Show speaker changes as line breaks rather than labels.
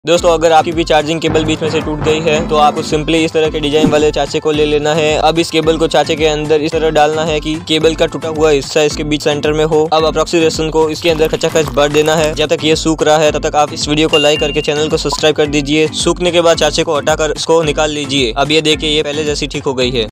दोस्तों अगर आपकी भी चार्जिंग केबल बीच में से टूट गई है तो आपको सिंपली इस तरह के डिजाइन वाले चाचे को ले लेना है। अब इस केबल को चाचे के अंदर इस तरह डालना है कि केबल का टूटा हुआ हिस्सा इसके बीच सेंटर में हो। अब अप्रोक्सीमेशन को इसके अंदर खचाखच भर देना है। जब तक ये सूख रहा है तब तक आप इस वीडियो को लाइक करके चैनल को सब्सक्राइब कर दीजिए। सूखने के बाद चाचे को हटाकर इसको निकाल लीजिए। अब ये देखिए ये पहले जैसी ठीक हो गई है।